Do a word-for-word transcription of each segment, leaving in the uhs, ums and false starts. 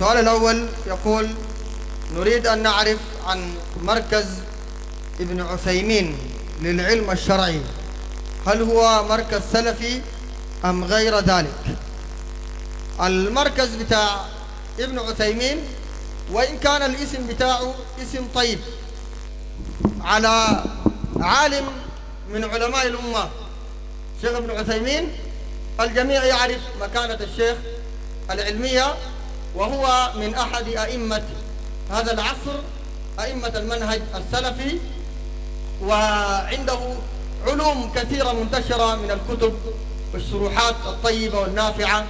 السؤال الأول يقول: نريد أن نعرف عن مركز ابن عثيمين للعلم الشرعي، هل هو مركز سلفي أم غير ذلك؟ المركز بتاع ابن عثيمين وإن كان الاسم بتاعه اسم طيب على عالم من علماء الأمة، شيخ ابن عثيمين الجميع يعرف مكانة الشيخ العلمية، وهو من أحد أئمة هذا العصر، أئمة المنهج السلفي، وعنده علوم كثيرة منتشرة من الكتب والشروحات الطيبة والنافعة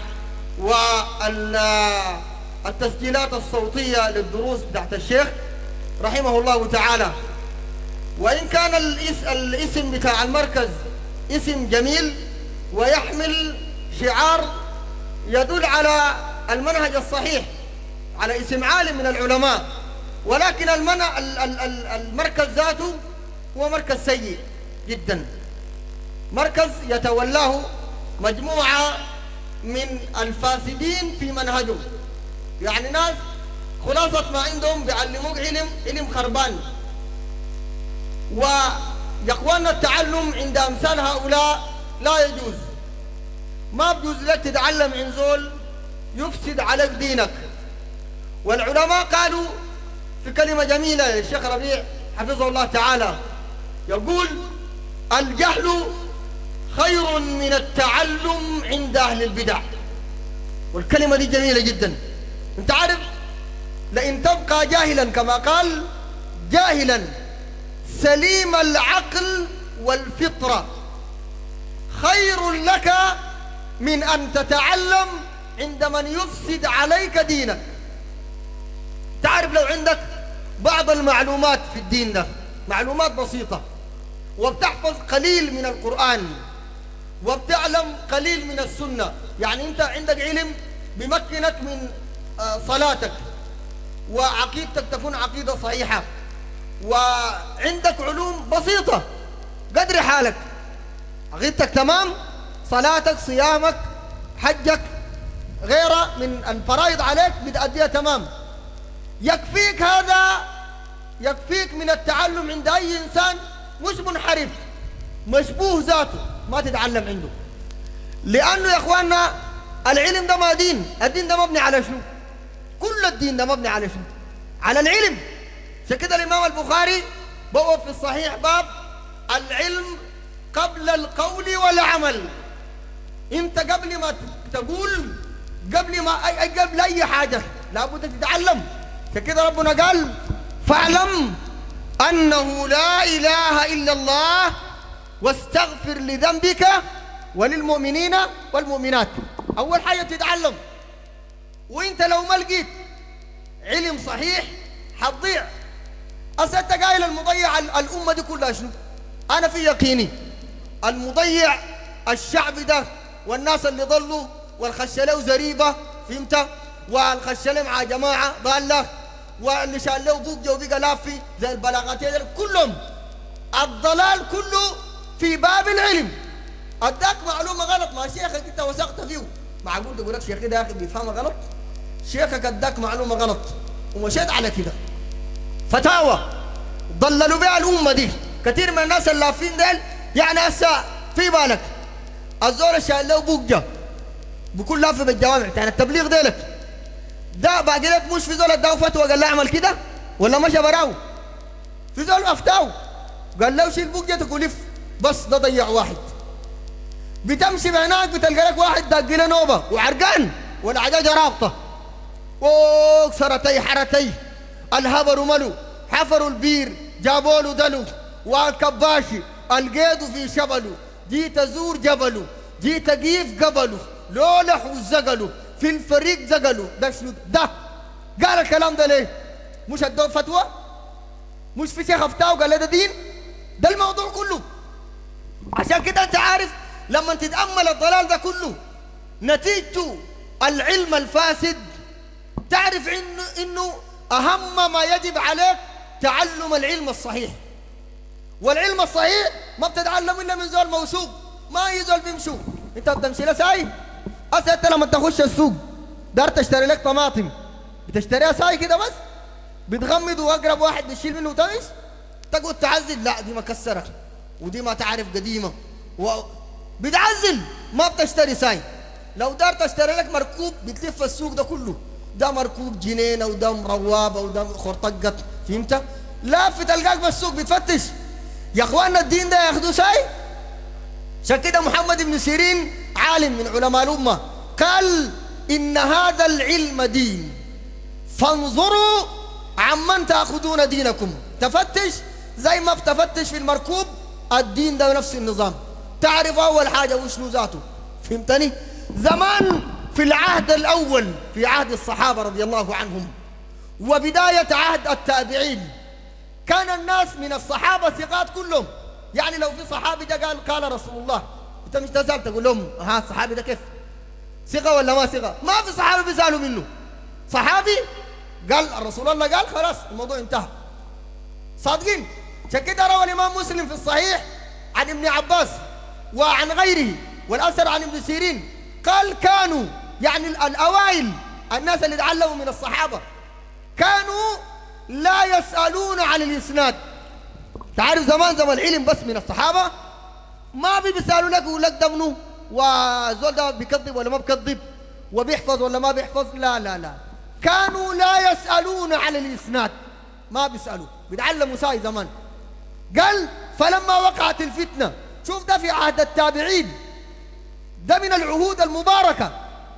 والتسجيلات الصوتية للدروس بتاعت الشيخ رحمه الله تعالى. وإن كان الاسم بتاع المركز اسم جميل ويحمل شعار يدل على المنهج الصحيح، على اسم عالم من العلماء، ولكن المركز ذاته هو مركز سيء جدا، مركز يتولاه مجموعة من الفاسدين في منهجهم، يعني ناس خلاصة ما عندهم بيعلموك علم علم خربان. ويا اخواننا التعلم عند امثال هؤلاء لا يجوز، ما بجوز لك تتعلم عن زول يفسد عليك دينك. والعلماء قالوا في كلمة جميلة للشيخ ربيع حفظه الله تعالى، يقول: الجهل خير من التعلم عند أهل البدع. والكلمة دي جميلة جدا. انت عارف، لئن تبقى جاهلا كما قال جاهلا سليم العقل والفطرة خير لك من أن تتعلم عند من يفسد عليك دينك. تعرف لو عندك بعض المعلومات في الدين ده، معلومات بسيطة، وبتحفظ قليل من القرآن وبتعلم قليل من السنة، يعني أنت عندك علم بيمكنك من صلاتك وعقيدتك تكون عقيدة صحيحة، وعندك علوم بسيطة قدر حالك، عقيدتك تمام، صلاتك صيامك حجك غيره من الفرائض عليك بتأديها تمام، يكفيك هذا، يكفيك من التعلم عند أي إنسان مش منحرف مشبوه ذاته، ما تتعلم عنده. لأنه يا إخواننا العلم ده ما دين، الدين ده مبني على شنو؟ كل الدين ده مبني على شنو؟ على العلم. عشان كده الإمام البخاري بوب في الصحيح باب العلم قبل القول والعمل. أنت قبل ما تقول، قبل ما أي قبل أي حاجة لابد تتعلم. عشان كده ربنا قال: فاعلم أنه لا إله إلا الله واستغفر لذنبك وللمؤمنين والمؤمنات. أول حاجة تتعلم، وإنت لو ما لقيت علم صحيح حتضيع. أصل أنت قايل المضيع الأمة دي كلها شنو؟ أنا في يقيني المضيع الشعب ده والناس اللي ضلوا والخش له زريبة، فهمت؟ والخش له مع جماعة ضالة، واللي شال له بوق وبقى لافي زي البلاغاتين، كلهم الضلال كله في باب العلم. اداك معلومه غلط، ما شيخك انت وثقت فيه، معقول تقول لك شيخي ده يا اخي بيفهمها غلط؟ شيخك اداك معلومه غلط ومشيت على كده، فتاوى ضللوا بها الامه دي. كثير من الناس اللافين ديل، يعني هسه في بالك الزول الشايل له بوقجه بكل لافه بالجوامع، يعني التبليغ ديلك ده باقي لك مش في زول اداه فتوى قال له اعمل كده ولا مشى براو؟ في زول افتاو قال له شيل بوقجتك ولف، بس ده ضيع واحد. بتمشي بهناك بتلقى لك واحد داق له نوبه وعرقان والعجاجه رابطه، اوه سرتي حرتي الهبر ملو، حفروا البير جابوا له دلو، والكباشي القيدوا في شبله، جيت ازور جبله، جيت اقيف قبله، لولح وزقله في الفريق زقله. ده شنو ده؟ قال الكلام ده ليه؟ مش ادوه فتوى؟ مش في شيخ افتاه وقال له ده دين؟ ده الموضوع كله. عشان كده انت عارف لما تتأمل الضلال ده كله نتيجته العلم الفاسد، تعرف انه انه اهم ما يجب عليك تعلم العلم الصحيح. والعلم الصحيح ما بتتعلم الا من زول موثوق، ما يزول بيمشوا. انت بتمشي له ساي، هسه انت لما تخش السوق دار تشتري لك طماطم بتشتريها ساي كده بس بتغمض واقرب واحد بتشيل منه وتمش تقعد تعزل، لا دي مكسره ودي ما تعرف قديمه و... بتعزل ما بتشتري ساي. لو دار تشتري لك مركوب بتلف السوق ده كله، ده مركوب جنينه وده مروابه وده خرطقت، فهمت؟ لا في تلقاك بالسوق بتفتش. يا اخواننا الدين ده ياخدوه ساي. عشان كده محمد بن سيرين عالم من علماء الامه قال ان هذا العلم دين فانظروا عمن تاخذون دينكم. تفتش زي ما بتفتش في المركوب، الدين ده نفس النظام، تعرف اول حاجه وشنو ذاته، فهمتني؟ زمان في العهد الاول في عهد الصحابه رضي الله عنهم وبدايه عهد التابعين كان الناس من الصحابه ثقات كلهم. يعني لو في صحابي ده قال قال رسول الله، انت مش تسال تقول لهم ها الصحابي ده كيف؟ ثقه ولا ما ثقه؟ ما في صحابي بيسالوا منه. صحابي قال الرسول الله قال خلاص الموضوع انتهى. صادقين؟ عشان كده روى الامام مسلم في الصحيح عن ابن عباس وعن غيره والاثر عن ابن سيرين قال كانوا يعني الاوائل الناس اللي تعلموا من الصحابه كانوا لا يسالون عن الاسناد. تعرف زمان زمان العلم بس من الصحابه، ما بيسالوا لك يقول لك ده منو وزول ده بيكذب ولا ما بيكذب وبيحفظ ولا ما بيحفظ، لا لا لا، كانوا لا يسالون عن الاسناد، ما بيسالوا، بيتعلموا ساي زمان. قال فلما وقعت الفتنه، شوف ده في عهد التابعين، ده من العهود المباركه.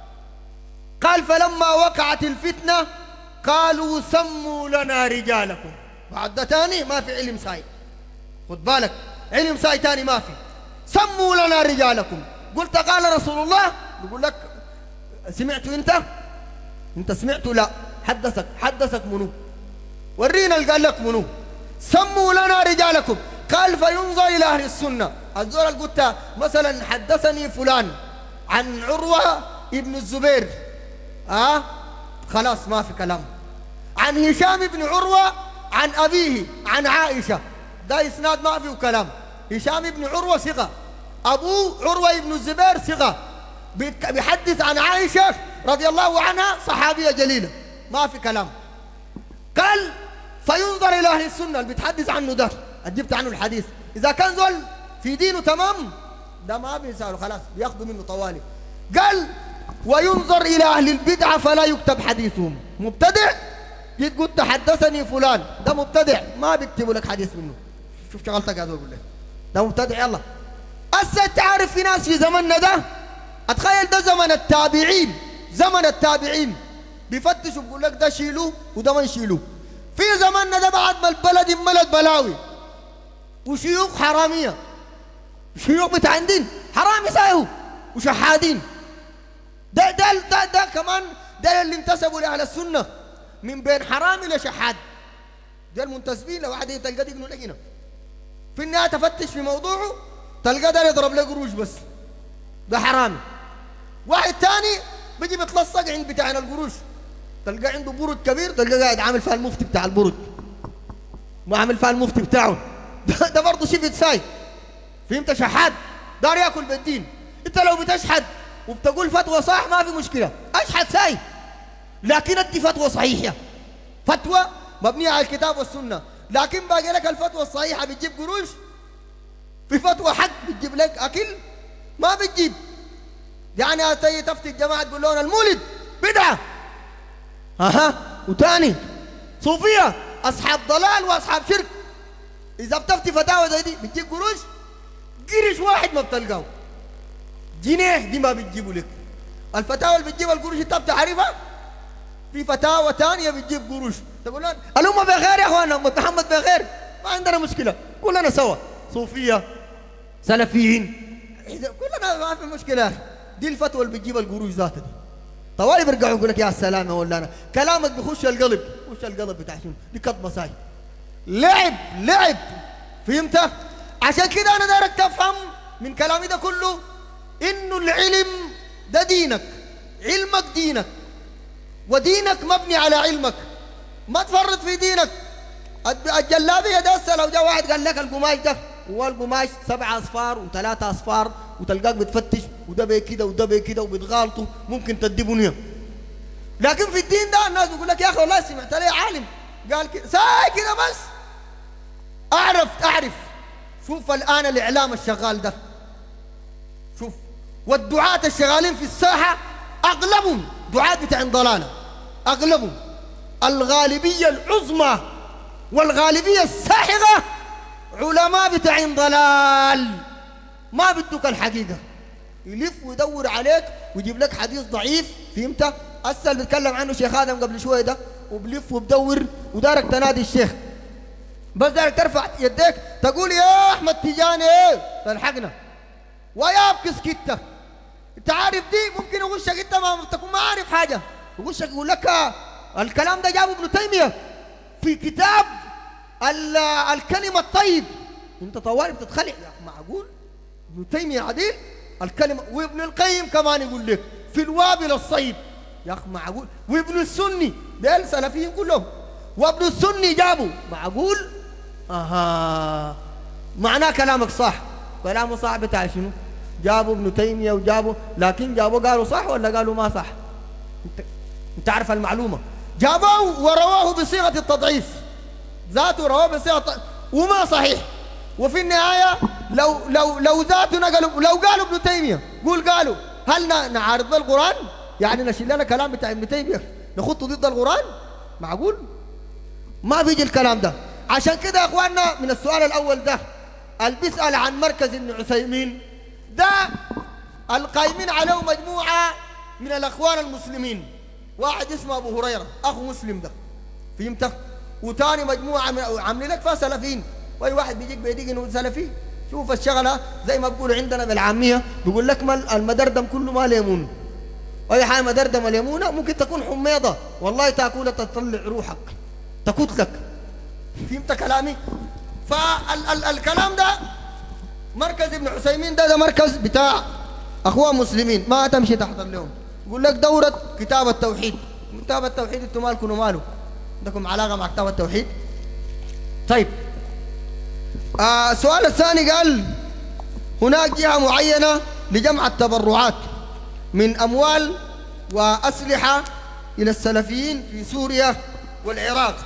قال فلما وقعت الفتنه قالوا سموا لنا رجالكم. بعد ده تاني ما في علم ساي، خد بالك، علم ساي تاني ما في. سموا لنا رجالكم. قلت قال رسول الله، يقول لك سمعتوا انت؟ انت سمعتوا؟ لا. حدثك حدثك منو؟ ورينا اللي قال لك منو. سموا لنا رجالكم. قال فينظر الى اهل السنه، الزول اللي قلت مثلا حدثني فلان عن عروه ابن الزبير، اه خلاص ما في كلام. عن هشام بن عروه عن ابيه عن عائشه، ده اسناد ما فيه كلام. هشام بن عروه ثقه، ابوه عروه بن الزبير ثقه، بيحدث عن عائشه رضي الله عنها صحابيه جليله، ما في كلام. قال فينظر الى اهل السنه اللي بيتحدث عنه ده، جبت عنه الحديث، اذا كان زول في دينه تمام ده ما بيسالوا خلاص بياخذوا منه طوالي. قال وينظر الى اهل البدعه فلا يكتب حديثهم. مبتدع جيت قلت حدثني فلان، ده مبتدع ما بيكتبوا لك حديث منه. شوف شغلتك هذا، اقول لك ده مبتدع. يلا هسه تعرف في ناس في زمننا ده، اتخيل ده زمن التابعين، زمن التابعين بيفتشوا بيقول لك ده شيلوه وده ما نشيلوه. في زمننا ده بعد ما البلد انملت بلاوي وشيوخ حراميه، شيوخ بتاع دين حرامي سايهو وشحادين. ده ده ده, ده كمان ده اللي انتسبوا لاهل السنه من بين حرامي لشحاد، ده المنتسبين لواحد تلقى دقنه لقينا. في النهايه تفتش في موضوعه تلقى ده يضرب له قروش بس، ده حرامي. واحد ثاني بيجي بيتلصق عند بتاعنا القروش، تلقى عنده برج كبير، تلقى قاعد عامل فيها المفتي بتاع البرج، ما عامل فيها المفتي بتاعه. ده, ده برضه شفت ساي، فهمت؟ شحاد دار ياكل بالدين. انت لو بتشحد وبتقول فتوى صح ما في مشكله، اشحد ساي، لكن ادي فتوى صحيحه، فتوى مبنيه على الكتاب والسنه. لكن باقي لك الفتوى الصحيحه بتجيب قروش، في فتوى حق بتجيب لك اكل ما بتجيب. يعني تيجي تفتي الجماعه تقول لهم المولد بدعه، اها، وثاني صوفيه اصحاب ضلال واصحاب شرك. اذا بتفتي فتاوى زي دي بتجيب قروش، قرش واحد ما بتلقاه، جنيه دي ما بتجيبوا لك. الفتاوى اللي بتجيب القروش انت بتعرفها؟ في فتاوى ثانيه بتجيب قروش، تقول لهم الامه بخير يا اخوانا، امه محمد بخير، ما عندنا مشكله، كلنا سوا، صوفيه سلفيين كلنا ما في مشكله. دي الفتوى اللي بتجيب القروش ذاتها دي. طوالي بيرجعوا يقول لك يا سلام يا مولانا، كلامك بيخش القلب، خش القلب بتاع شنو؟ دي كضمه ساي، لعب لعب، فهمت؟ عشان كده انا دايرك تفهم من كلامي ده كله انه العلم ده دينك، علمك دينك، ودينك مبني على علمك، ما تفرط في دينك. الجلابيه ده لو جاء واحد قال لك القماش ده هو القماش سبعة اصفار وثلاثة اصفار وتلقاك بتفتش وده بيه كده وده بيه كده وبتغالطوا، ممكن تدي بنيه. لكن في الدين ده الناس بيقول لك يا اخي والله سمعت لي عالم قال كده ساي كده بس اعرف اعرف. شوف الان الاعلام الشغال ده، شوف، والدعاة الشغالين في الساحه اغلبهم دعاة بتاع ضلاله، اغلبهم الغالبيه العظمى والغالبيه الساحقه علماء بتاع ضلال، ما بدك الحقيقه، يلف ويدور عليك ويجيب لك حديث ضعيف، فهمت؟ هسه اللي بيتكلم عنه شيخ ادم قبل شويه ده، وبلف وبدور ودارك تنادي الشيخ، بس دارك ترفع يديك تقول يا احمد تجاني تلحقنا ويا ابكس كتة. انت عارف دي ممكن يغشك انت ما تكون ما عارف حاجه، يغشك يقول لك الكلام ده جابه ابن تيميه في كتاب الكلمه الطيب. انت طوالي بتتخلع يا اخي، معقول؟ ابن تيميه عديل الكلمه، وابن القيم كمان يقول لك في الوابل الصيب يا اخي، معقول؟ وابن السني ده السلفيين كلهم، وابن السني جابوا، معقول؟ اها، معناه كلامك صح، كلامه صح بتاع شنو؟ جابوا ابن تيميه وجابوا، لكن جابوا قالوا صح ولا قالوا ما صح؟ انت انت عارف المعلومه، جابوه ورواه بصيغه التضعيف، ذاته رواه بصيغه التضعيف وما صحيح، وفي النهايه لو لو لو ذاته نقلوا، لو قالوا ابن تيميه قول قالوا، هل نعارض ضد القران؟ يعني نشيل لنا كلام بتاع ابن تيميه نخطه ضد القران؟ معقول؟ ما بيجي الكلام ده. عشان كده يا اخواننا من السؤال الاول ده اللي بيسال عن مركز ابن عثيمين ده، القايمين عليه مجموعه من الاخوان المسلمين، واحد اسمه ابو هريره اخو مسلم ده، فهمت؟ وثاني مجموعه من عاملين لك فيها سلفيين، واي واحد بيجيك بيديك انه سلفي. شوف الشغله زي ما بيقولوا عندنا بالعاميه، بيقول لك المدردم كله ما ليمون، اي حاجه مدردمه ليمونه ممكن تكون حميضه والله تاكلها تطلع روحك تكتلك، فهمت كلامي؟ فالكلام ده مركز ابن عثيمين ده ده مركز بتاع اخوان مسلمين، ما تمشي تحضر لهم، يقول لك دوره كتاب التوحيد. كتاب التوحيد انتم مالكم وماله؟ عندكم علاقه مع كتاب التوحيد؟ طيب آه السؤال الثاني قال هناك جهه معينه لجمع التبرعات من اموال واسلحه الى السلفيين في سوريا والعراق،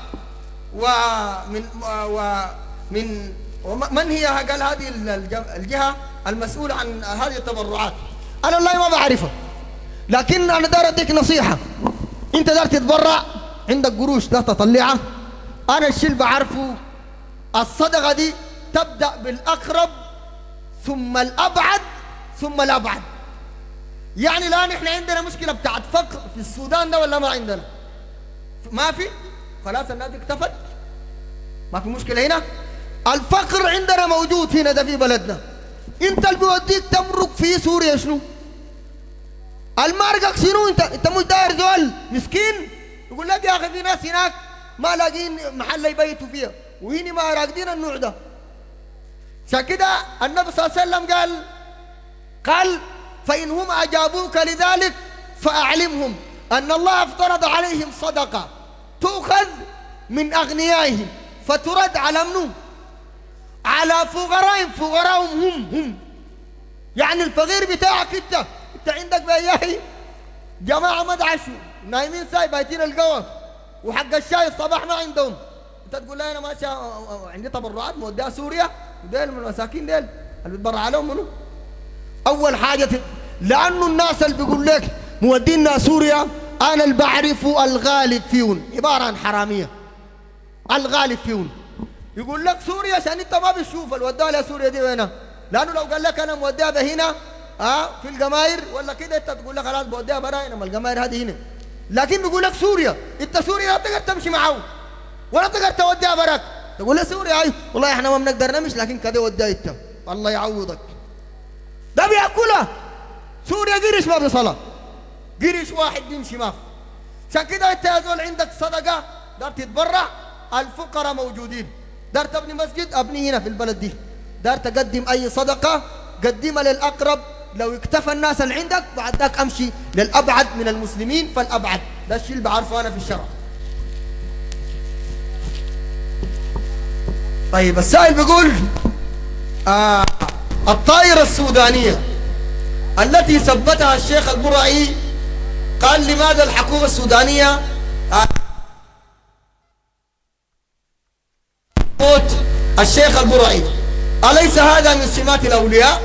ومن ومن ومن هي قال هذه الجهه المسؤوله عن هذه التبرعات؟ انا والله ما بعرفها، لكن انا داير اديك نصيحه، انت داير تتبرع عندك قروش ده تطلعها، انا الشيء اللي بعرفه الصدقه دي تبدا بالاقرب ثم الابعد ثم الابعد. يعني الان احنا عندنا مشكله بتاعت فقر في السودان ده ولا ما عندنا؟ ما في؟ خلاص الناس اكتفت؟ ما في مشكله هنا؟ الفقر عندنا موجود هنا ده في بلدنا. انت اللي بيوديك تمرق في سوريا شنو؟ المارقك شنو؟ انت انت مش داير زول مسكين يقول لك يا اخي في ناس هناك ما لاقين محل يبيتوا فيها، وهنا ما راقدين النوع ده. عشان كده النبي صلى الله عليه وسلم قال قال فإن هم أجابوك لذلك فأعلمهم أن الله افترض عليهم صدقة تؤخذ من أغنيائهم فترد على منو؟ على فقرائهم، فقراهم هم هم يعني الفقير بتاعك انت، انت عندك بياهي جماعة ما دعشوا نايمين ساي بايتين القهوة وحق الشاي الصباح ما عندهم، انت تقول لي انا ماشي عندي تبرعات موديها سوريا، وديل من المساكين ديل اللي بتبرع عليهم منو؟ اول حاجة لانه الناس اللي بيقول لك مودينا سوريا انا اللي بعرفه الغالب فيهم عبارة عن حرامية، الغالب فيهم يقول لك سوريا عشان انت ما بتشوف الوداها لسوريا دي وينها، لانه لو قال لك انا موديها هنا اه في الجماير ولا كده انت تقول لك خلاص بوديها برا، انما الجماير هذه هنا، لكن بيقول لك سوريا، انت سوريا لا تقدر تمشي معه ولا تقدر توديها براك، تقول له سوريا اي والله احنا ما بنقدر نمشي لكن كده وديها انت الله يعوضك. ده بياكلها سوريا قرش ما بيصلها، قرش واحد بيمشي ما في. عشان كده انت يا زول عندك صدقه دار تتبرع، الفقراء موجودين، دار تبني مسجد ابني هنا في البلد دي، دار تقدم اي صدقه قدمها للاقرب، لو اكتفى الناس اللي عندك بعد ذاك امشي للابعد من المسلمين فالابعد، ده الشيء اللي بعرفه انا في الشرع. طيب السائل بيقول آه الطائرة السودانية التي ثبتها الشيخ البرعي قال لماذا الحكومة السودانية موت الشيخ البرعي؟ أليس هذا من سمات الأولياء؟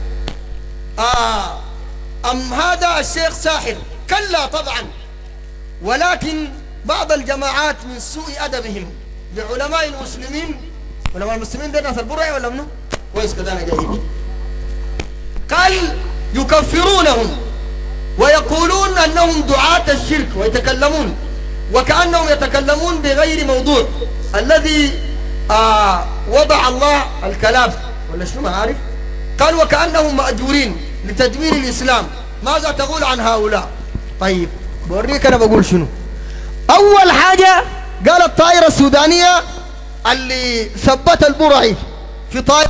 آه أم هذا الشيخ ساحر؟ كلا طبعا، ولكن بعض الجماعات من سوء أدبهم لعلماء المسلمين، علماء المسلمين ده ناس البرعي ولا منو؟ كويس كده أنا جايب، قال يكفرونهم ويقولون أنهم دعاة الشرك ويتكلمون وكأنهم يتكلمون بغير موضوع الذي آه وضع الله الكلام ولا شنو ما عارف. قال وكأنهم مأجورين لتدمير الإسلام. ماذا تقول عن هؤلاء؟ طيب بوريك أنا بقول شنو. أول حاجة قال الطائرة السودانية اللي ثبت البرعي في طائرة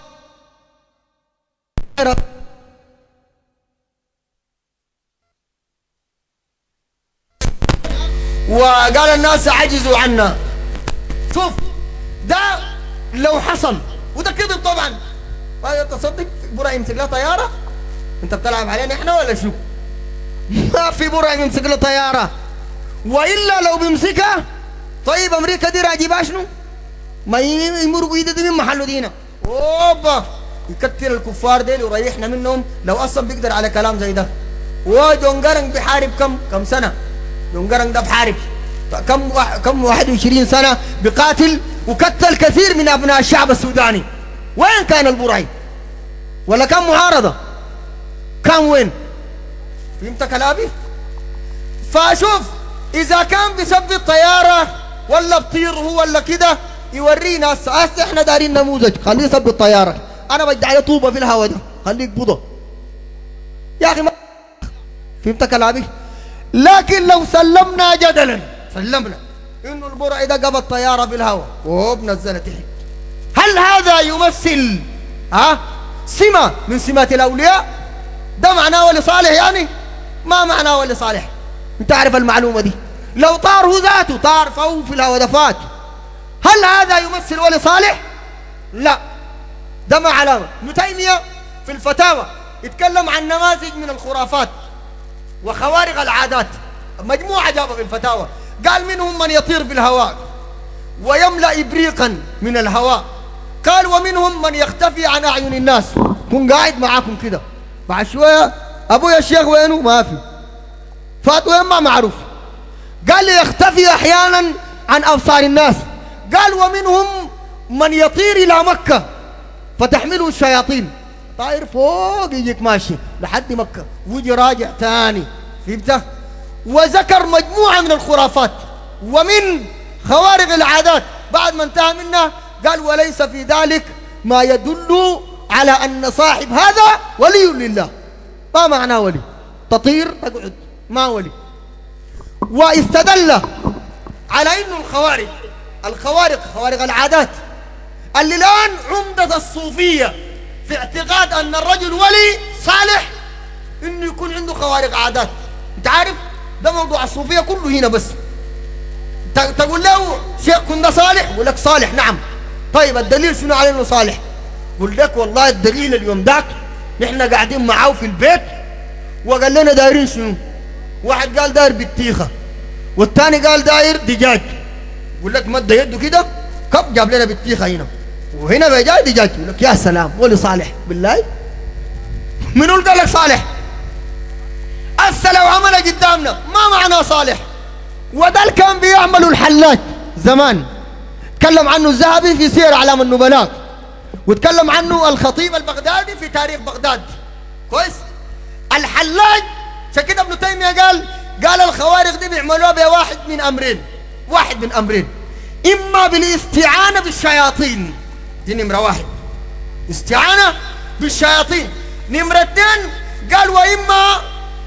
وقال الناس عجزوا عنا. شوف ده لو حصل وده كذب طبعا، تصدق برعي يمسك له طياره؟ انت بتلعب علينا احنا ولا شو؟ ما في برعي يمسك له طياره، والا لو بيمسكها طيب امريكا دي راجبها شنو؟ ما يمرقوا ايده دي من محله دينا، اوبا يكتر الكفار ديل ويريحنا منهم لو اصلا بيقدر على كلام زي ده. وجون قرن بيحارب كم كم سنه؟ جون قرن ده بحارب كم كم واحد وعشرين سنه بقاتل وقتل كثير من ابناء الشعب السوداني. وين كان البرعي؟ ولا كان معارضه؟ كان وين؟ فهمت كلامي؟ فشوف اذا كان بيثبت طياره ولا بطير هو ولا كده يورينا. هسه احنا دارين نموذج، خليه يثبت طياره، انا بدي عليه طوبه في الهواء ده خليك بضه يا اخي ما فهمت كلامي؟ لكن لو سلمنا جدلا سلمنا انه البرعي ده قبض طياره في الهواء وبنزلها تحت، هل هذا يمثل ها سمه من سمات الاولياء؟ ده معناه ولي صالح يعني؟ ما معناه ولي صالح. انت عارف المعلومه دي؟ لو طار هو ذاته طار فوق في الهواء ده فات، هل هذا يمثل ولي صالح؟ لا، ده ما علامه. ابن تيميه في الفتاوى يتكلم عن نماذج من الخرافات وخوارق العادات، مجموعه جابها في الفتاوى، قال منهم من يطير في الهواء ويملأ إبريقا من الهواء، قال ومنهم من يختفي عن أعين الناس. كن قاعد معاكم كده بعد شوية أبويا الشيخ وينه؟ ما في، فات وين ما معروف. قال لي يختفي أحيانا عن أبصار الناس. قال ومنهم من يطير إلى مكة فتحمله الشياطين، طاير فوق يجيك ماشي لحد مكة ويجي راجع تاني، فهمت؟ وذكر مجموعة من الخرافات ومن خوارق العادات. بعد ما انتهى منها قال وليس في ذلك ما يدل على أن صاحب هذا ولي لله. ما معنى ولي؟ تطير تقعد ما ولي. واستدل على أنه الخوارق الخوارق خوارق العادات اللي الآن عمدة الصوفية في اعتقاد أن الرجل ولي صالح إنه يكون عنده خوارق عادات. أنت عارف ده موضوع الصوفية كله هنا. بس تقول له شيخ كنا صالح يقول لك صالح نعم. طيب الدليل شنو على انه صالح؟ يقول لك والله الدليل اليوم ذاك نحن قاعدين معاه في البيت وقال لنا دايرين شنو؟ واحد قال داير بطيخه والثاني قال داير دجاج. يقول لك مد يده كده كب جاب لنا بطيخه هنا وهنا بيجاي دجاج. يقول لك يا سلام ولي صالح. بالله منو قال لك صالح؟ هسه لو عمله قدامنا ما معناه صالح. وده اللي كان بيعملوا الحلاج زمان، تكلم عنه الذهبي في سير اعلام النبلاء، وتكلم عنه الخطيب البغدادي في تاريخ بغداد. كويس؟ الحلاج عشان كده ابن تيميه قال قال الخوارق دي بيعملوها بواحد من امرين، واحد من امرين، اما بالاستعانه بالشياطين، دي نمره واحد، استعانه بالشياطين. نمره اثنين قال واما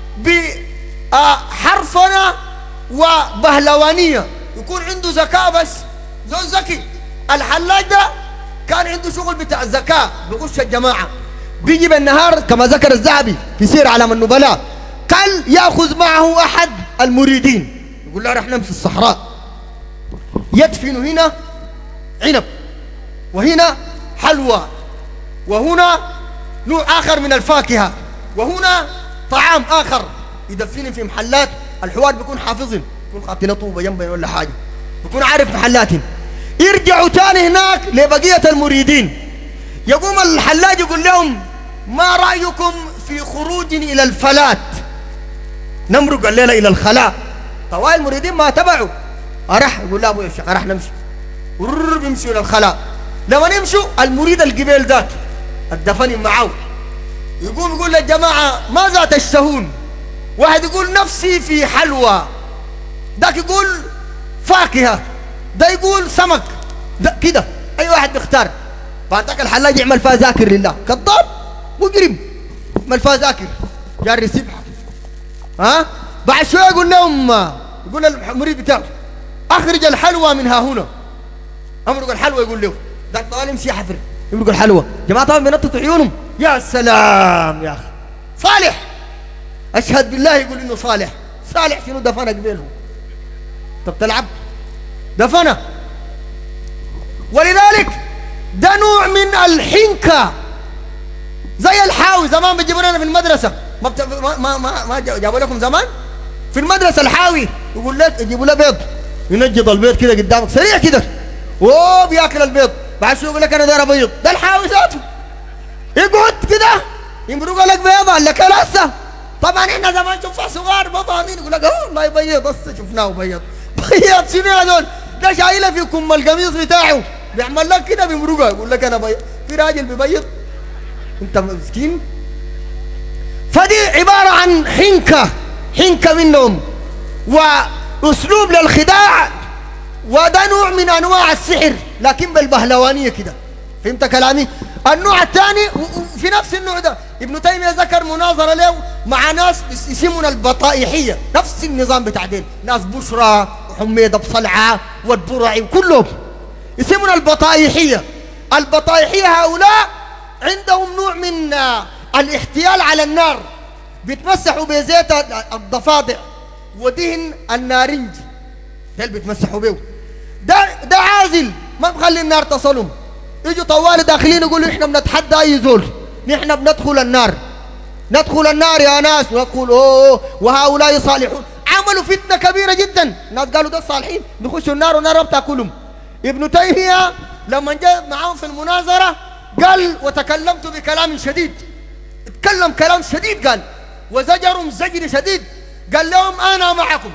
بحرفنه وبهلوانيه، يكون عنده ذكاء بس زول ذكي. الحلاج ده كان عنده شغل بتاع الذكاء بيغش الجماعه، بيجي بالنهار كما ذكر الذهبي في سير اعلام النبلاء قال ياخذ معه احد المريدين يقول له رح نمشي الصحراء، يدفن هنا عنب وهنا حلوى وهنا نوع اخر من الفاكهه وهنا طعام اخر يدفني في محلات. الحوار بيكون حافظهم، بيكون خاطي طوبة جنبي ولا حاجة، بيكون عارف محلاتهم. يرجعوا تاني هناك لبقية المريدين. يقوم الحلاج يقول لهم ما رأيكم في خروج إلى الفلات؟ نمرق الليلة إلى الخلاء. طوال المريدين ما تبعوا، أرح يقول لا أبويا الشيخ أرح نمشي، بيمشوا إلى الخلاء. لما يمشوا المريد القبيل ذاك الدفن معه يقوم يقول للجماعة ماذا تشتهون؟ واحد يقول نفسي في حلوى، ذاك يقول فاكهة، ده يقول سمك، ده كده أي واحد بيختار. فذاك الحلاج يعمل فيها ذاكر لله، كذاب مجرم، يعمل فيها ذاكر جاري سبحة. ها بعد شوية يقول لهم، يقول للمريد بتاعه أخرج الحلوى منها هنا. أمرق الحلوى يقول له ذاك طوال يمشي حفر يمرق الحلوى. جماعة طبعا بينططوا عيونهم. يا سلام يا أخي صالح، أشهد بالله يقول إنه صالح. صالح شنو دفنك بينهم؟ طب تلعب دفنه. ولذلك ده نوع من الحنكة زي الحاوي. زمان بيجيبوا لنا في المدرسة، ما بت... ما ما ما جابوا لكم زمان في المدرسة الحاوي يقول لك يجيبوا له بيض، ينجض البيض كده قدامك سريع كده، وهو بياكل البيض. بعد شوي يقول لك انا داير بيض. ده الحاوي ذاته يقعد كده يمرق لك بيض قال لك لسه. طبعا احنا زمان شوفها صغار بطانين يقول لك اه والله يبيض، بس شفناه بيض. بيض شنو هذول؟ ده شايله في كم القميص بتاعه بيعمل لك كده بيمرقها يقول لك انا بيض. في راجل بيبيض انت مسكين. فدي عباره عن حنكه، حنكه منهم واسلوب للخداع، وده نوع من انواع السحر لكن بالبهلوانيه كده. فهمت كلامي؟ النوع الثاني في نفس النوع ده ابن تيميه ذكر مناظره له مع ناس يسمون البطائحيه، نفس النظام بتاع دين، ناس بشرى وحميده بصلعه والبرعي وكلهم يسمون البطائحيه. البطائحيه هؤلاء عندهم نوع من الاحتيال على النار، بيتمسحوا بزيت الضفادع ودهن النارنج، ده اللي بيتمسحوا به. ده ده عازل ما بخلي النار تصلهم. يجوا طوال داخلين يقولوا احنا بنتحدى اي زول، نحن بندخل النار، ندخل النار يا ناس، ونقول اوه وهؤلاء صالحون. عملوا فتنه كبيره جدا، الناس قالوا ده الصالحين بيخشوا النار والنار بتاكلهم. ابن تيميه لما جاء معاهم في المناظره قال وتكلمت بكلام شديد، اتكلم كلام شديد، قال وزجرهم زجر شديد، قال لهم انا معكم،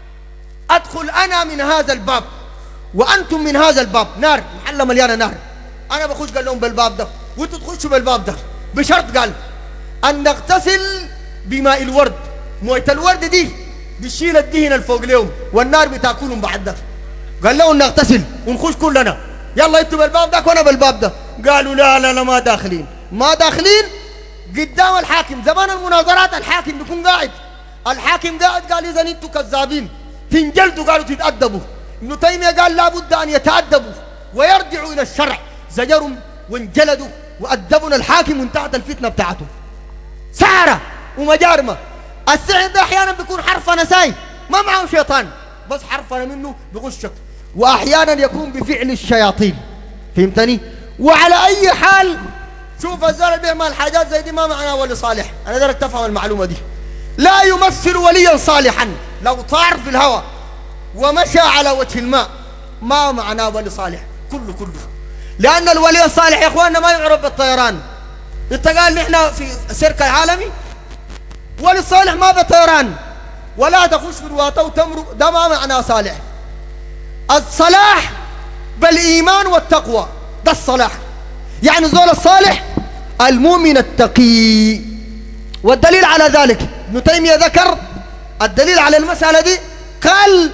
ادخل انا من هذا الباب وانتم من هذا الباب، نار محله مليانه نار، انا بخش قال لهم بالباب ده وانتم تخشوا بالباب ده، بشرط قال ان نغتسل بماء الورد، مويه الورد دي بتشيل الدهن الفوق لهم والنار بتاكلهم بعد ده. قال لهم نغتسل ونخش كلنا، يلا انتوا بالباب ده وانا بالباب ده. قالوا لا لا لا ما داخلين، ما داخلين قدام الحاكم. زمان المناظرات الحاكم بيكون قاعد، الحاكم قاعد قال اذا انتوا كذابين تنجلدوا، قالوا تتأدبوا. ابن تيميه قال لابد ان يتأدبوا ويرجعوا الى الشرع، زجرهم وانجلدوا وأدبنا الحاكم وانتهت الفتنه بتاعته. سحرة ومجارمه. السحر ده احيانا بيكون حرفنه ساي ما معه شيطان، بس حرفنه منه بغشك، واحيانا يكون بفعل الشياطين. فهمتني؟ وعلى اي حال شوف الزول بيعمل حاجات زي دي ما معناه ولي صالح. انا دارك تفهم المعلومه دي. لا يمثل وليا صالحا، لو طار في الهواء ومشى على وجه الماء ما معناه ولي صالح كله كله. لان الولي الصالح يا اخواننا ما يعرف بالطيران. انت قال نحن في سيرك العالمي، ولي الصالح ما بالطيران ولا تخش في رواته وتمرق، ده ما معناه صالح. الصلاح بالايمان والتقوى، ده الصلاح. يعني زول الصالح المؤمن التقي. والدليل على ذلك ابن تيميه ذكر الدليل على المساله دي، قال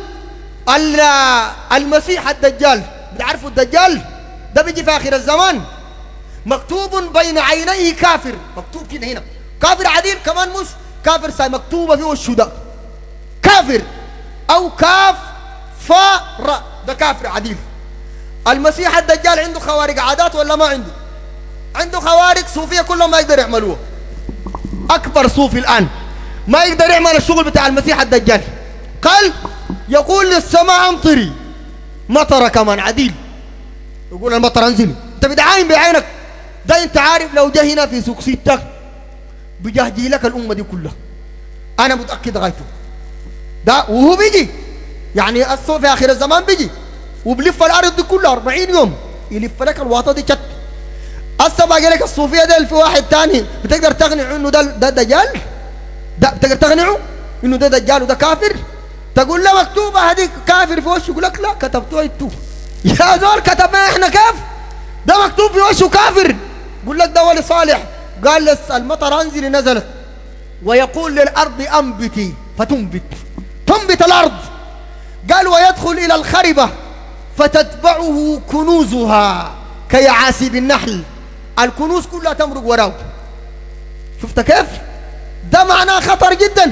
المسيح الدجال، بتعرفوا الدجال ده بيجي في اخر الزمان مكتوب بين عينيه كافر، مكتوب كده هنا كافر عديل، كمان مش كافر ساي مكتوبه فيه الشداء كافر او كاف فر، ده كافر عديل. المسيح الدجال عنده خوارق عادات ولا ما عنده؟ عنده خوارق صوفيه كلهم ما يقدر يعملوها. اكبر صوفي الان ما يقدر يعمل الشغل بتاع المسيح الدجال. قال يقول للسماء امطري، مطر كمان عديل، يقول المطر انزل، انت بتعاين بعينك. ده انت عارف لو جه هنا في سوق ستة بيجهدي لك الامه دي كلها، أنا متأكد غايته ده، وهو بيجي يعني الصوفي في آخر الزمان بيجي وبلف الأرض دي كلها أربعين يوم يلف لك الواطة دي شت. هسه باقي لك الصوفية ده في واحد تاني بتقدر تقنعه إنه ده ده دجال؟ ده بتقدر تقنعه إنه ده دجال وده كافر؟ تقول له مكتوبة هذيك كافر في وشه، يقول لك لا كتبتوها انتوا يا زول كتبناها احنا كيف؟ ده مكتوب في وشه كافر. يقول لك ده ولي صالح قال المطر انزل نزلت ويقول للارض انبتي فتنبت، تنبت الارض. قال ويدخل الى الخربه فتتبعه كنوزها كيعاسيب النحل، الكنوز كلها تمرق وراه. شفت كيف؟ ده معناه خطر جدا.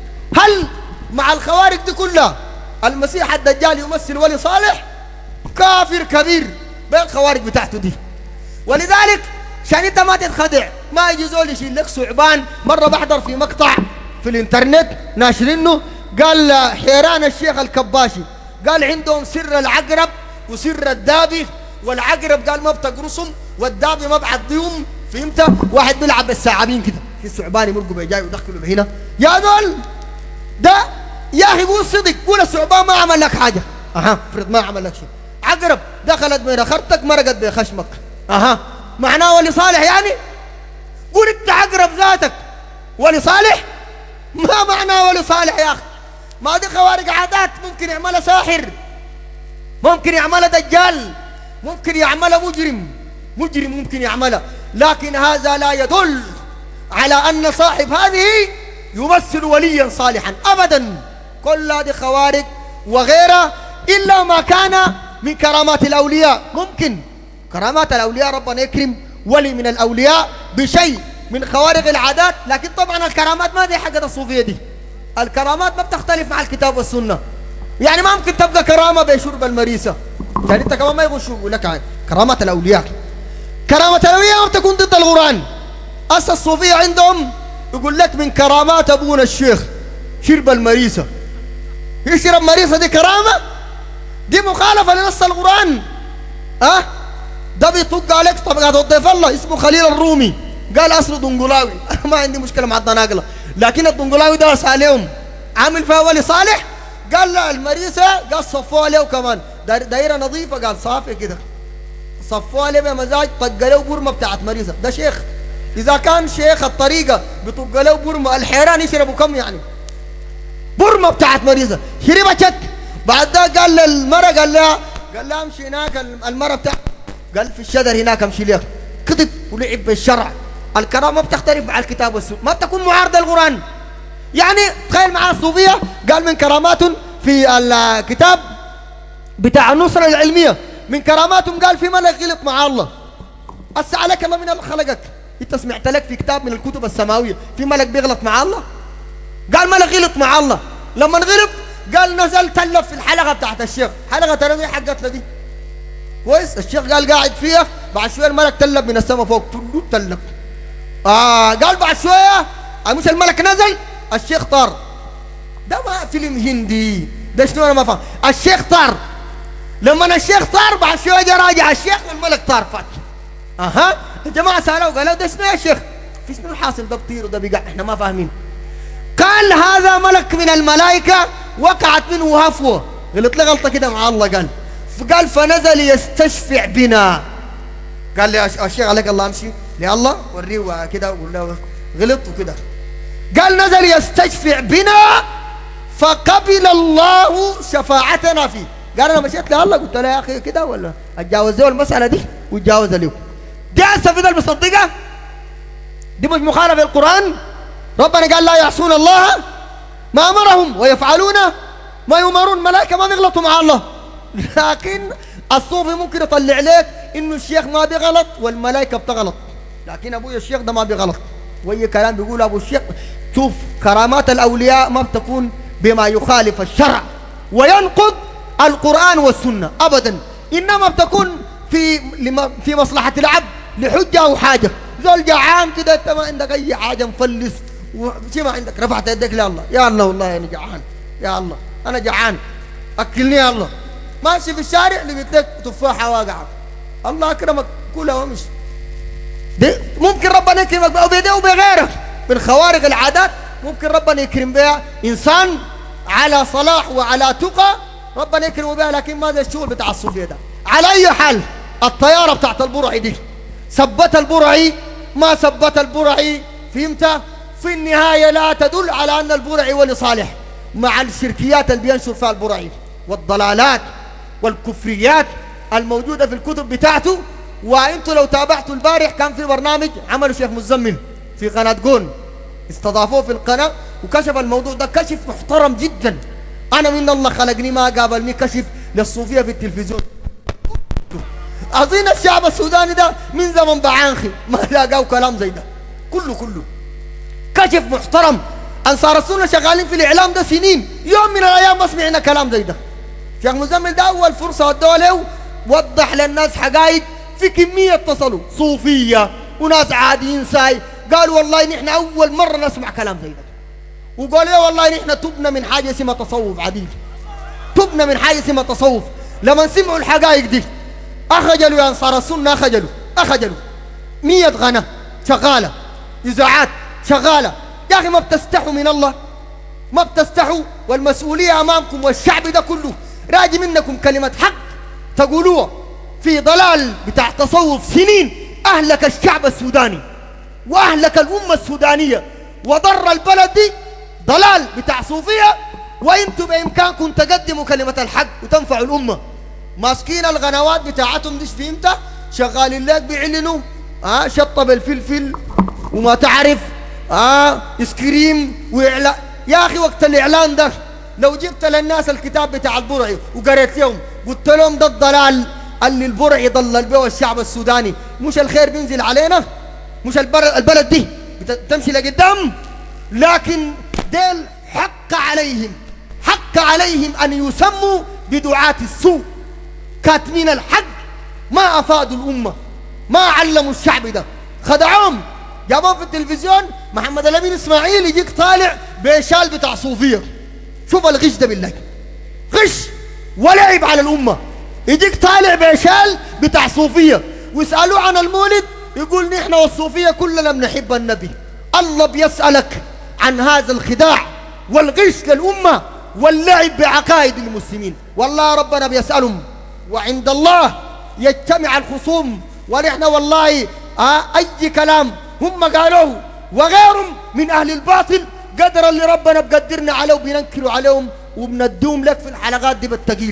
هل مع الخوارج دي كلها المسيح الدجال يمثل ولي صالح؟ كافر كبير بالخوارج بتاعته دي. ولذلك عشان انت ما تتخدع، ما يجي زول يشيل لك ثعبان. مره بحضر في مقطع في الانترنت ناشرينه، قال حيران الشيخ الكباشي قال عندهم سر العقرب وسر الدابي، والعقرب قال ما بتقرصهم والدابي ما بعضيهم، فهمت؟ واحد بيلعب بالثعابين كده في الثعبان يمرقوا بيجاي ويدخلوا بهنا. يا دول ده يا اخي قول صدق، قول الثعبان ما عمل لك حاجه، اها افرض ما عمل لك شيء. عقرب دخلت بين خرتك مرقت بخشمك، اها معناه ولي صالح يعني؟ قول انت عقرب ذاتك ولي صالح؟ ما معناه ولي صالح يا اخي؟ ما دي خوارج عادات، ممكن يعملها ساحر، ممكن يعملها دجال، ممكن يعملها مجرم، مجرم ممكن يعملها، لكن هذا لا يدل على ان صاحب هذه يمثل وليا صالحا ابدا. كل هذه خوارج وغيرها، الا ما كان من كرامات الاولياء. ممكن كرامات الاولياء ربنا يكرم ولي من الاولياء بشيء من خوارق العادات، لكن طبعا الكرامات ما دي حقت الصوفيه دي. الكرامات ما بتختلف مع الكتاب والسنه. يعني ما ممكن تبقى كرامه بشرب المريسه، يعني انت كمان ما يغشوا يقول لك كرامات الاولياء. كرامه الاولياء ما بتكون ضد القران. اصل الصوفيه عندهم يقول لك من كرامات ابونا الشيخ شرب المريسه. يشرب مريسه دي كرامه؟ دي مخالفه لنص القران. اه ده بيطق عليك طبقات الضيف الله اسمه خليل الرومي، قال اصله دنقلاوي ما عندي مشكله مع الدناقله، لكن الدنقلاوي ده عليهم عامل فيها ولي صالح. قال لا المريسه قال صفوها له كمان دايره نظيفه، قال صافي كده صفوها له بمزاج، طق له برمه بتاعت مريسه. ده شيخ؟ اذا كان شيخ الطريقه بيطق له برمه، الحيران يشربوا كم يعني؟ برمه بتاعت مريسه شربها شت. بعد ده قال للمره قال لها قال لها امشي هناك المره بتاعت، قال في الشجر هناك امشي ليه، كذب ولعب بالشرع. الكرامه ما بتختلف مع الكتاب والسنه، ما بتكون معارضه للقران. يعني تخيل معاه الصوفيه قال من كرامات في الكتاب بتاع النصره العلميه، من كراماتهم قال في ملك غلط مع الله. هسه عليك الله من اللي خلقك، انت سمعت لك في كتاب من الكتب السماويه في ملك بيغلط مع الله؟ قال ملك غلط مع الله، لما غلط قال نزل تلف في الحلقه بتاعت الشيخ، حلقه ترى حقتنا دي كويس. الشيخ قال قاعد فيها، بعد شويه الملك تلب من السماء فوق تلب. اه قال بعد شويه مش الملك نزل الشيخ طار. ده ما فيلم هندي، ده شنو انا ما فاهم. الشيخ طار، لما الشيخ طار بعد شويه جا راجع الشيخ والملك طار فات. اها الجماعه سالوا قالوا ده شنو يا شيخ؟ في شنو الحاصل؟ ده بطير وده بيقع، احنا ما فاهمين. قال هذا ملك من الملائكه وقعت منه هفوه، غلط له غلطه كده مع الله. قال قال فنزل يستشفع بنا. قال لي الشيخ عليك الله امشي لله وريه كده وقول له غلط وكده. قال نزل يستشفع بنا فقبل الله شفاعتنا فيه. قال انا مشيت لله قلت له يا اخي كده ولا اتجاوز له المساله دي واتجاوز له. دي السفينه المصدقه، دي مش مخالفه للقران. ربنا قال لا يعصون الله ما امرهم ويفعلون ما يؤمرون. ملائكه ما بيغلطوا مع الله، لكن الصوفي ممكن يطلع لك انه الشيخ ما بيغلط والملائكه بتغلط، لكن ابويا الشيخ ده ما بيغلط. واي كلام بيقول ابو الشيخ. شوف كرامات الاولياء ما بتكون بما يخالف الشرع وينقض القران والسنه ابدا، انما بتكون في في مصلحه العبد لحجه او حاجه. زول جعان كده انت ما عندك اي حاجه مفلس وشي ما عندك، رفعت يدك لله يا الله والله انا جعان يا الله انا جعان اكلني يا الله. ماشي في الشارع لقيت لك تفاحه واقعه، الله اكرمك كلها ومشي. دي ممكن ربنا يكرمك بيده وبغيره من خوارق العادات ممكن ربنا يكرم بها إنسان على صلاح وعلى تقى، ربنا يكرمه بها، لكن ما زي الشغل بتاع الصوفية ده. على أي حال الطيارة بتاعت البرعي دي ثبت البرعي ما ثبت البرعي، فهمت؟ في النهاية لا تدل على أن البرعي ولي صالح، مع الشركيات اللي بينشر فيها البرعي والضلالات والكفريات الموجودة في الكتب بتاعته. وانتوا لو تابعتوا البارح كان في برنامج عمله شيخ مزمل في قناة جون، استضافوه في القناة وكشف الموضوع ده كشف محترم جدا. أنا من الله خلقني ما قابلني كشف للصوفية في التلفزيون. أظن الشعب السوداني ده من زمن بعانخي ما لاقوا كلام زي ده، كله كله كشف محترم. أنصار السنة شغالين في الإعلام ده سنين، يوم من الأيام ما سمعنا كلام زي ده. شيخ مزمل ده أول فرصة ادوه له وضح للناس حقائق. في كمية اتصلوا صوفية وناس عاديين ساي قالوا والله نحن أول مرة نسمع كلام زي ده، وقالوا لي والله نحن تبنا من حاجة اسمها تصوف عديد، تبنا من حاجة اسمها تصوف. لما سمعوا الحقائق دي أخجلوا يا أنصار السنة، أخجلوا أخجلوا. مية غنى شغالة، إذاعات شغالة، يا أخي ما بتستحوا من الله؟ ما بتستحوا؟ والمسؤولية أمامكم والشعب ده كله راجي منكم كلمة حق تقولوها في ضلال بتاع تصوف سنين أهلك الشعب السوداني وأهلك الأمة السودانية وضر البلد دي ضلال بتاع صوفية، وانتم بإمكانكم تقدموا كلمة الحق وتنفعوا الأمة. ماسكين القنوات بتاعتهم ديش في امتى شغالين لك بيعلنوا اه شطب الفلفل وما تعرف اه اسكريم واعلان. يا اخي وقت الاعلان ده لو جبت للناس الكتاب بتاع البرعي وقريت لهم قلت لهم ده الضلال اللي البرعي ضلل به الشعب السوداني، مش الخير بينزل علينا؟ مش البلد دي بتمشي لقدام؟ لكن ديل حق عليهم حق عليهم ان يسموا بدعاة السوء، كاتمين الحق، ما افادوا الامه، ما علموا الشعب ده، خدعوهم. جابوه في التلفزيون محمد الامين اسماعيل يجيك طالع بشال بتاع صوفيه. شوف الغش ده بالله، غش ولعب على الامه. يجيك طالع بشال بتاع صوفيه ويسالوه عن المولد يقول نحن والصوفيه كلنا بنحب النبي. الله بيسالك عن هذا الخداع والغش للامه واللعب بعقائد المسلمين، والله ربنا بيسالهم وعند الله يجتمع الخصوم. ونحن والله آه اي كلام هم قالوه وغيرهم من اهل الباطل قدر اللي ربنا بقدرنا عليه وبننكروا عليهم وبندوم لك في الحلقات دي بالتقيل،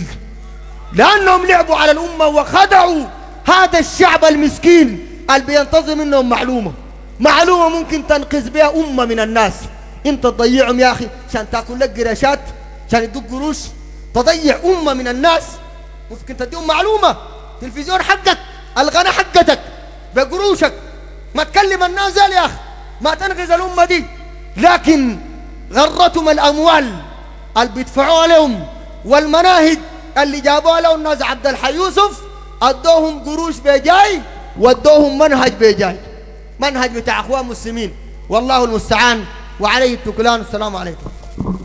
لانهم لعبوا على الامه وخدعوا هذا الشعب المسكين اللي بينتظر منهم معلومه معلومه ممكن تنقذ بها امه من الناس. انت تضيعهم يا اخي عشان تاكل لك قراشات، عشان يدوك قروش، تضيع امه من الناس. ممكن تديهم معلومه، تلفزيون حقك، القناه حقتك بقروشك، ما تكلم الناس زي يا اخي، ما تنقذ الامه دي. لكن غرتهم الاموال اللي بيدفعوها لهم والمناهج اللي جابوها لهم الناس عبد الحي يوسف، ادوهم قروش بجاي وادوهم منهج بجاي، منهج بتاع اخوان مسلمين. والله المستعان وعليه التكلان. السلام عليكم.